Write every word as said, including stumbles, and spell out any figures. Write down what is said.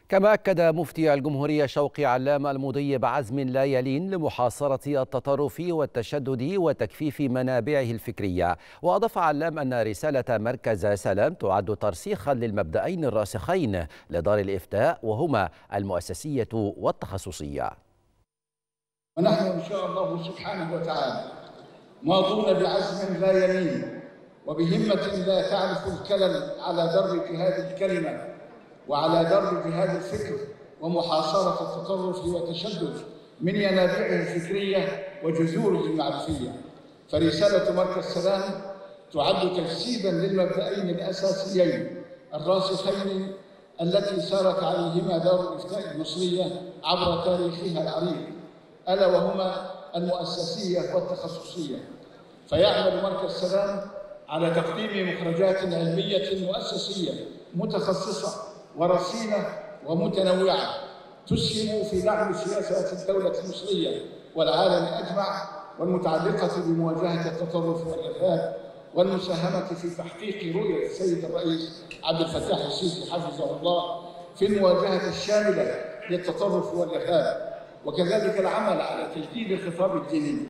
كما أكد مفتي الجمهورية شوقي علام المضي بعزم لا يلين لمحاصرة التطرف والتشدد وتكفيف منابعه الفكرية. وأضاف علام أن رسالة مركز سلام تعد ترسيخا للمبدأين الراسخين لدار الإفتاء، وهما المؤسسية والتخصصية. ونحن إن شاء الله سبحانه وتعالى ماضون بعزم لا يلين وبهمة لا تعرف الكلل على درب جهاد الكلمة وعلى درب جهاد الفكر ومحاصرة التطرف والتشدد من ينابيعه الفكرية وجذوره المعرفية. فرسالة مركز سلام تعد تجسيدا للمبدأين الأساسيين الراسخين التي سارت عليهما دار الإفتاء المصرية عبر تاريخها العريق، ألا وهما المؤسسية والتخصصية. فيعمل مركز سلام على تقديم مخرجات علمية مؤسسية متخصصة ورصينة ومتنوعة تسهم في دعم سياسات الدولة المصرية والعالم أجمع، والمتعلقة بمواجهة التطرف والإرهاب والمساهمة في تحقيق رؤية السيد الرئيس عبد الفتاح السيسي حفظه الله في المواجهة الشاملة للتطرف والإرهاب، وكذلك العمل على تجديد الخطاب الديني